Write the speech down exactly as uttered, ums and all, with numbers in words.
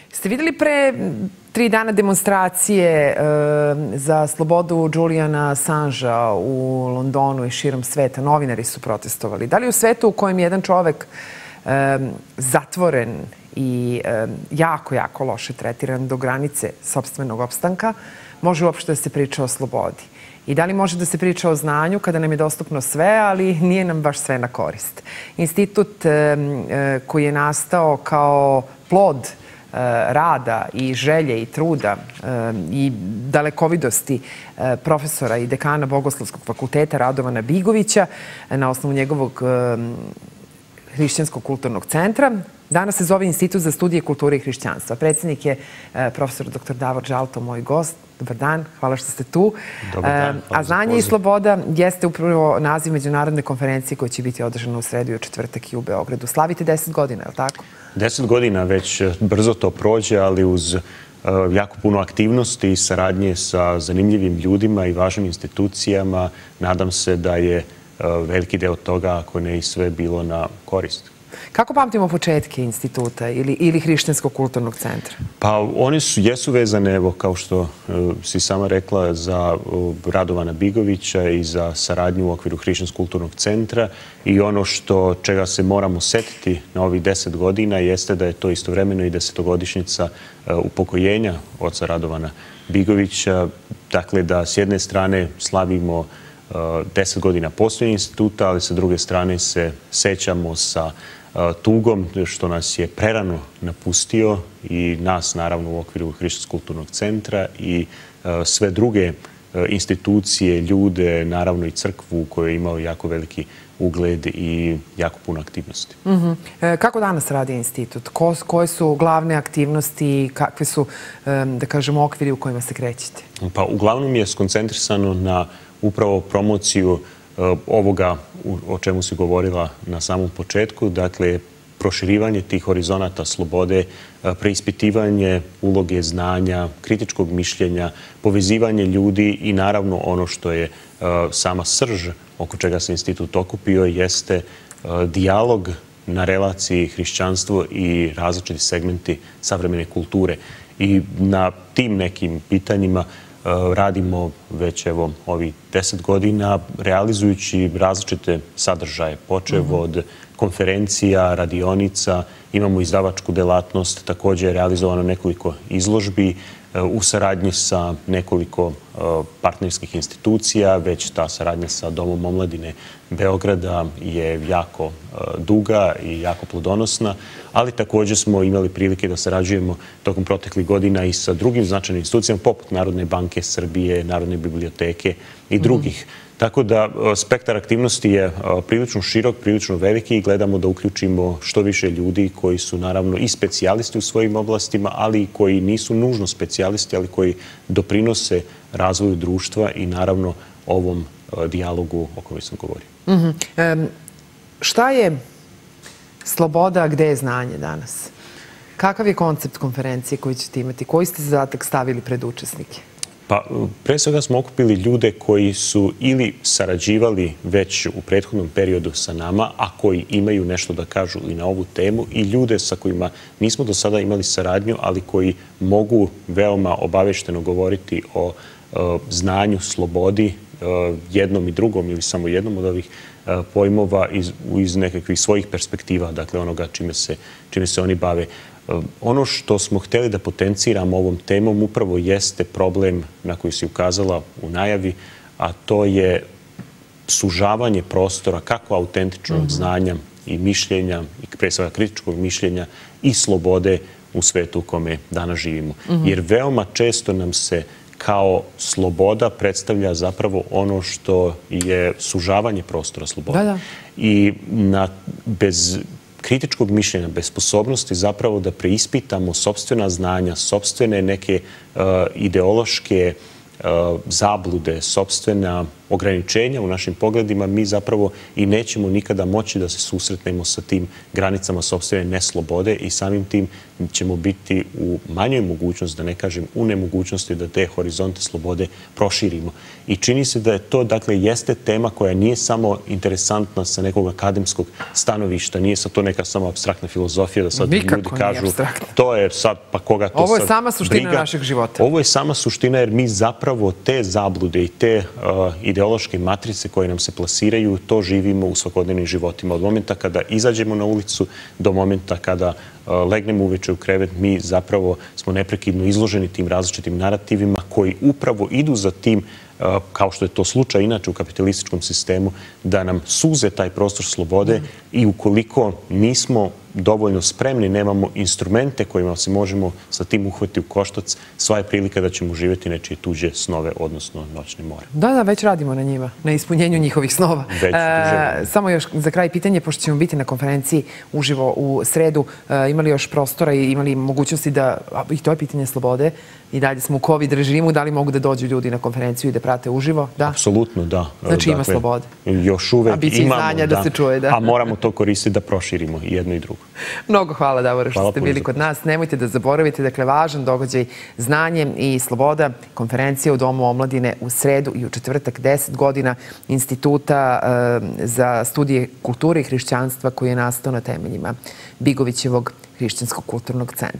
Ste videli pre tri dana demonstracije za slobodu Juliana Assangea u Londonu i širom sveta? Novinari su protestovali. Da li u svetu u kojem je jedan čovek zatvoren i jako, jako loše tretiran do granice sopstvenog opstanka, može uopšte da se priča o slobodi? I da li može da se priča o znanju kada nam je dostupno sve, ali nije nam baš sve na korist? Institut koji je nastao kao plod rada i želje i truda i dalekovidosti profesora i dekana Bogoslovskog fakulteta Radovana Bigovića na osnovu njegovog hrišćanskog kulturnog centra. Danas se zove Institut za studije kulture i hrišćanstva. Predsjednik je profesor doktor Davor Žalto, moj gost. Dobar dan, hvala što ste tu. Dobar dan. A znanje i sloboda jeste upravo naziv međunarodne konferencije koja će biti održana u sredu i u četvrtak i u Beogradu. Slavite deset godina, je li tako? Deset godina, već brzo to prođe, ali uz jako puno aktivnosti i saradnje sa zanimljivim ljudima i važnim institucijama. Nadam se da je veliki deo toga, ako ne i sve, bilo na korist. Kako pamtimo početke instituta ili, ili hrišćanskog kulturnog centra? Pa oni su, jesu vezane, evo, kao što uh, si sama rekla, za uh, Radovana Bigovića i za saradnju u okviru hrišćanskog kulturnog centra. I ono što čega se moramo setiti na ovih deset godina jeste da je to istovremeno i desetogodišnjica uh, upokojenja oca Radovana Bigovića. Dakle, da s jedne strane slavimo uh, deset godina postojanja instituta, ali sa druge strane se sećamo sa tugom što nas je prerano napustio i nas naravno u okviru hrišćanskog kulturnog centra i sve druge institucije, ljude, naravno i crkvu u kojoj je imao jako veliki ugled i jako puno aktivnosti. Mm-hmm. Kako danas radi institut? Ko, koje su glavne aktivnosti i kakve su, da kažemo, okviri u kojima se krećete? Pa uglavnom je skoncentrisano na upravo promociju ovoga o čemu si govorila na samom početku, dakle, proširivanje tih horizonata slobode, preispitivanje uloge znanja, kritičkog mišljenja, povezivanje ljudi i naravno ono što je sama srž oko čega se institut okupio jeste dijalog na relaciji hrišćanstvo i različiti segmenti savremene kulture. I na tim nekim pitanjima radimo već evo ovih deset godina realizujući različite sadržaje, počev od konferencija, radionica, imamo izdavačku delatnost, također je realizovano nekoliko izložbi u saradnji sa nekoliko partnerskih institucija, već ta saradnja sa Domom omladine Beograda je jako duga i jako plodonosna, ali također smo imali prilike da sarađujemo tokom proteklih godina i sa drugim značajnim institucijama poput Narodne banke Srbije, Narodne biblioteke i drugih. Tako da spektar aktivnosti je prilično širok, prilično veliki i gledamo da uključimo što više ljudi koji su naravno i specijalisti u svojim oblastima, ali i koji nisu nužno specijalisti, ali koji doprinose razvoju društva i naravno ovom dijalogu o kojem sam govorio. Mm-hmm. um, šta je sloboda, a gde je znanje danas? Kakav je koncept konferencije koju ćete imati? Koji ste zadatak stavili pred učesnike? Pa, pre svega smo okupili ljude koji su ili sarađivali već u prethodnom periodu sa nama, a koji imaju nešto da kažu i na ovu temu, i ljude sa kojima nismo do sada imali saradnju, ali koji mogu veoma obavešteno govoriti o znanju, slobodi, jednom i drugom ili samo jednom od ovih pojmova iz, iz nekakvih svojih perspektiva, dakle onoga čime se, čime se oni bave. Ono što smo htjeli da potenciramo ovom temom upravo jeste problem na koji si ukazala u najavi, a to je sužavanje prostora kako autentičnog mm-hmm. znanja i mišljenja, i pre svega kritičkog mišljenja i slobode u svetu u kome danas živimo. Mm-hmm. Jer veoma često nam se kao sloboda predstavlja zapravo ono što je sužavanje prostora slobode. Da, da. I na, bez kritičkog mišljenja, bez sposobnosti zapravo da preispitamo sopstvena znanja, sopstvene neke uh, ideološke uh, zablude, sopstvena ograničenja, u našim pogledima, mi zapravo i nećemo nikada moći da se susretnemo sa tim granicama sopstvene neslobode i samim tim ćemo biti u manjoj mogućnosti, da ne kažem u nemogućnosti da te horizonte slobode proširimo. I čini se da je to, dakle, jeste tema koja nije samo interesantna sa nekog akademskog stanovišta, nije sad to neka samo apstraktna filozofija da sad ljudi kažu to je sad, pa koga to sad briga. Ovo je sama suština našeg života. Ovo je sama suština jer mi zapravo te zablude i te uh, ideološke matrice koje nam se plasiraju, to živimo u svakodnevnim životima. Od momenta kada izađemo na ulicu do momenta kada uh, legnemo uveče u krevet, mi zapravo smo neprekidno izloženi tim različitim narativima koji upravo idu za tim, kao što je to slučaj inače u kapitalističkom sistemu, da nam suze taj prostor slobode i ukoliko nismo dovoljno spremni, nemamo instrumente kojima se možemo sa tim uhvati u koštac, sva je prilika da ćemo živjeti nečije tuđe snove, odnosno noćne more. Da, da, već radimo na njima, na ispunjenju njihovih snova. Već, e, samo još za kraj pitanje, pošto ćemo biti na konferenciji uživo u sredu, e, imali još prostora i imali mogućnosti da, i to je pitanje slobode, i dalje smo u COVID režimu, da li mogu da dođu ljudi na konferenciju i da prate uživo? Da. Apsolutno, da. Znači ima slobode. Još uvek imamo, da se čuje, da. A moramo to koristiti da proširimo jedno i drugo. Mnogo hvala, Davore, što ste bili kod nas. Nemojte da zaboravite, dakle, važan događaj Znanje i sloboda, konferencija u Domu omladine u sredu i u četvrtak, deset godina Instituta za studije kulture i hrišćanstva koji je nastao na temeljima Bigovićevog hrišćanskog kulturnog centra.